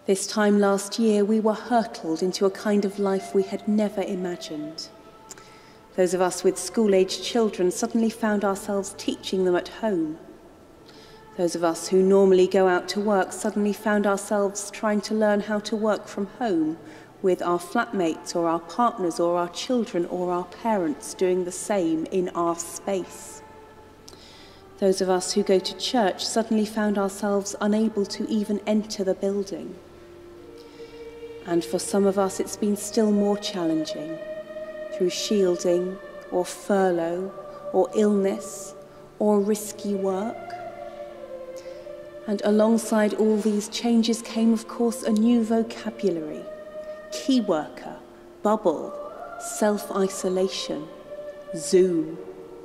This time last year, we were hurtled into a kind of life we had never imagined. Those of us with school-aged children suddenly found ourselves teaching them at home. Those of us who normally go out to work suddenly found ourselves trying to learn how to work from home with our flatmates or our partners or our children or our parents doing the same in our space. Those of us who go to church suddenly found ourselves unable to even enter the building. And for some of us, it's been still more challenging through shielding or furlough or illness or risky work. And alongside all these changes came, of course, a new vocabulary: key worker, bubble, self-isolation, Zoom.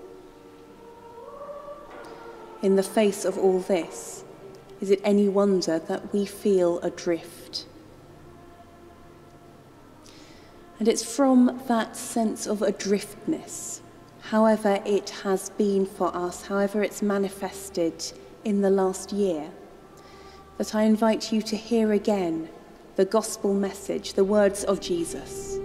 In the face of all this, is it any wonder that we feel adrift? And it's from that sense of adriftness, however it has been for us, however it's manifested in the last year, that I invite you to hear again the gospel message, the words of Jesus.